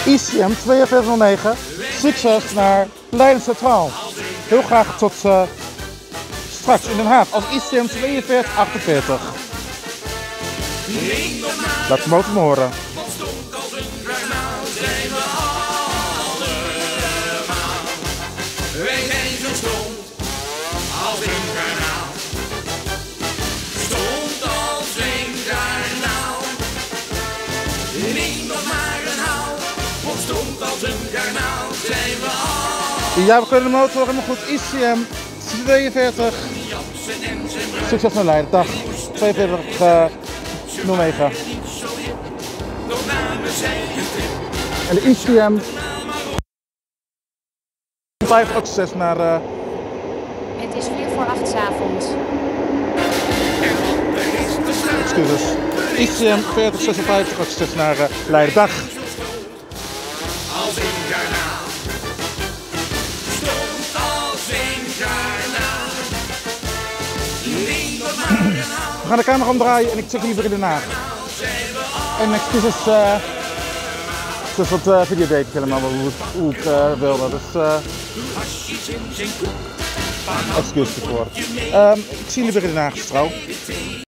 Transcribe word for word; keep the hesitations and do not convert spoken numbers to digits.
I C M tweeënveertig nul negen. Succes naar Leiden Centraal. Heel graag tot uh, straks in Den Haag als I C M tweeënveertig achtenveertig. Laat de motor me horen. Wij zijn zo stond als een garnaal. Stond als een garnaal. Neem nog maar een haal. Want stond als een garnaal zijn we al. Ja, we kunnen de motor helemaal goed. I C M tweeënveertig. Succes naar Leiden. Dag. tweeënveertig nul negen. En de I C M vijf acht zes naar... Uh... Het is vier voor acht 's avonds. Excuses. I C M veertig zesenvijftig acht zes naar uh, Leiden. Dag. Als een garnaal. Stond als een garnaal. Neem nog maar een haal. We gaan de camera omdraaien en ik check liever in Den Haag. En excuses, uh, dus wat uh, video deed ik helemaal hoe, hoe ik uh, wilde. Dus uh, excuses ervoor. Um, ik zie jullie weer in Den Haag, trouw.